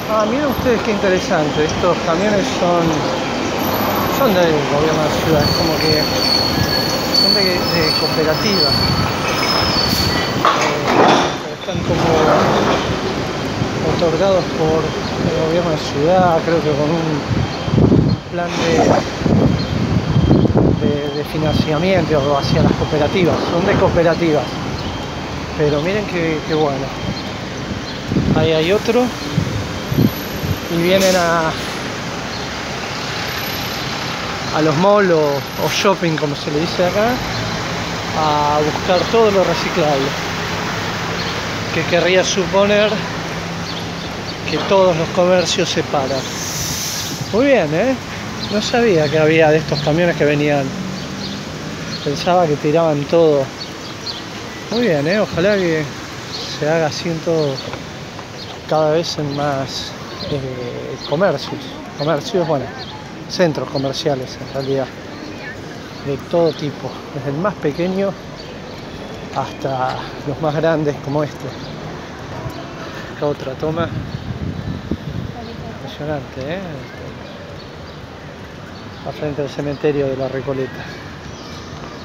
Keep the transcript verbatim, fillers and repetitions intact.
Ah, miren ustedes qué interesante. Estos camiones son, son del gobierno de la ciudad, es como que son de, de cooperativa. Eh, están como otorgados por el gobierno de la ciudad, creo que con un plan de, de, de financiamiento hacia las cooperativas. Son de cooperativas. Pero miren qué, qué bueno. Ahí hay otro. Y vienen a, a los malls o, o shopping, como se le dice acá, a buscar todo lo reciclable, que querría suponer que todos los comercios se paran. Muy bien, ¿eh? No sabía que había de estos camiones que venían. Pensaba que tiraban todo. Muy bien, ¿eh? Ojalá que se haga así en todo, cada vez en más eh, comercios. Comercios, bueno, centros comerciales en realidad, de todo tipo, desde el más pequeño hasta los más grandes como este. Acá otra toma. Impresionante, ¿eh? Al frente del cementerio de la Recoleta.